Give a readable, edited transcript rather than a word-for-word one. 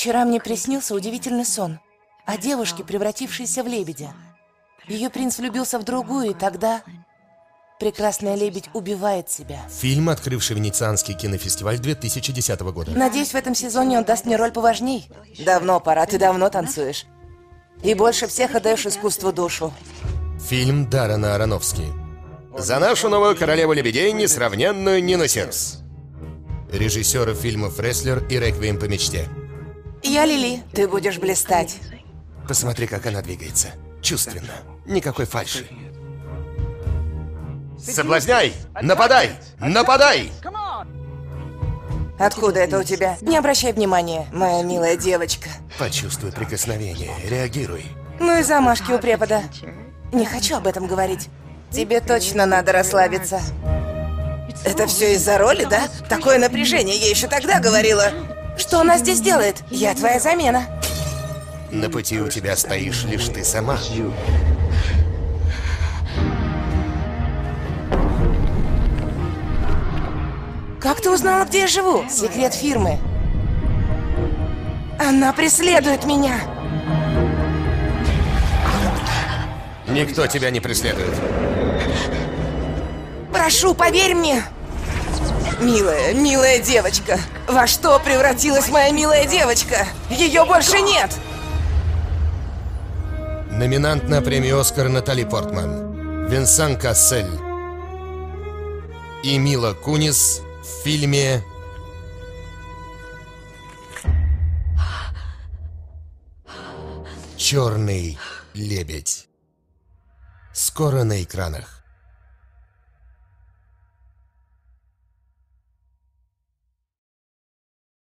Вчера мне приснился удивительный сон о девушке, превратившейся в лебедя. Ее принц влюбился в другую, и тогда прекрасная лебедь убивает себя. Фильм, открывший Венецианский кинофестиваль 2010 года. Надеюсь, в этом сезоне он даст мне роль поважней. Давно пора, ты давно танцуешь. И больше всех отдаешь искусству душу. Фильм Даррена Аронофски. За нашу новую королеву лебедей, несравненную Нину Сирс. Режиссеры фильмов «Рестлер» и «Реквием по мечте». Я Лили, ты будешь блистать. Посмотри, как она двигается. Чувственно. Никакой фальши. Соблазняй! Нападай! Нападай! Откуда это у тебя? Не обращай внимания, моя милая девочка. Почувствуй прикосновение, реагируй. Ну и замашки у препода. Не хочу об этом говорить. Тебе точно надо расслабиться. Это все из-за роли, да? Такое напряжение, я еще тогда говорила. Что она здесь делает? Я твоя замена. На пути у тебя стоишь лишь ты сама. Как ты узнала, где я живу? Секрет фирмы. Она преследует меня. Никто тебя не преследует. Прошу, поверь мне. Милая, милая девочка. Во что превратилась моя милая девочка? Ее больше нет. Номинант на премию «Оскар» Натали Портман, Венсан Кассель и Мила Кунис в фильме «Черный лебедь». Скоро на экранах.